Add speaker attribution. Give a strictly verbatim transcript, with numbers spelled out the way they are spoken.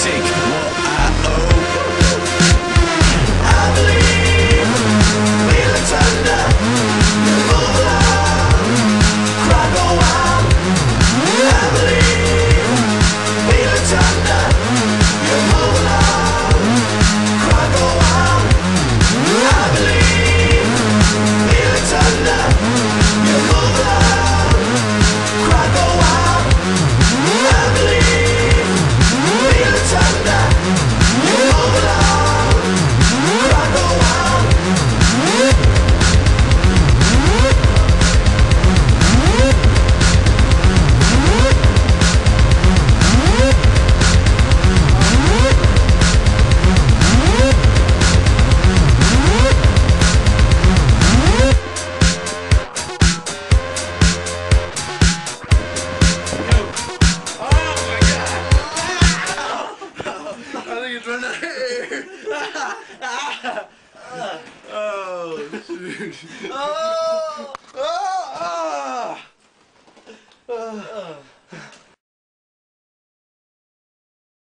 Speaker 1: take what I owe. I believe, feel the thunder, you move along, cry go wild. I believe, feel the thunder, you move along, cry go wild. I believe, feel the thunder, you move along, cry go wild. I believe, feel the thunder, you move along, cry go wild.
Speaker 2: I think it's running out of air. Oh, shoot.
Speaker 3: Oh!
Speaker 2: Oh! Ah! Ah!